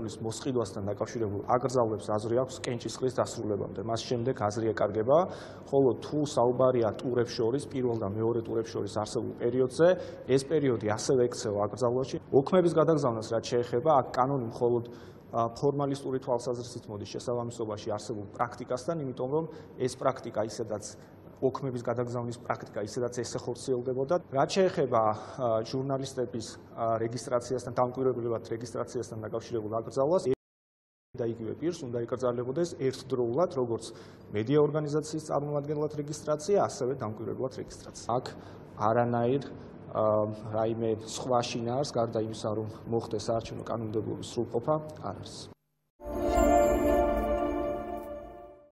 მეთაურობის მოსყიდვასთან დაკავშირებულ აკრძალვებს აზრი აქვს კენჭისყრის დასრულებამდე. მას შემდეგ აზრი ეკარგება, ხოლო თუ საუბარია ტურებს შორის, პირველ და მეორე ტურებს შორის არსებულ პერიოდზე, ეს პერიოდი ასევე ექცევა აკრძალვაში. ოქმების გადაგზავნას რაც შეეხება, აქ კანონი მხოლოდ ფორმალისტური თვალსაზრისით მოდის შესაბამისობაში არსებულ პრაქტიკასთან, იმიტომ რომ ეს პრაქტიკა ისედაც ოქმების გადაგზავნის პრაქტიკა ისედაც ესახორციელდებოდა. რაც შეეხება ჟურნალისტების რეგისტრაციასთან, დამკვირვებლებად რეგისტრაციასთან დაკავშირებულ აკრძალვას, და იგივე პირს უნდა იკრძალებოდეს ერთდროულად, როგორც მედია ორგანიზაციის წარმომადგენლად რეგისტრაცია, ასევე დამკვირვებლად რეგისტრაცია. აქ არანაირ რაიმე სხვა შინაარს, გარდა იმისა, რომ მოხდეს საარჩევნო კანონმდებლობის სრულყოფა, არ არის.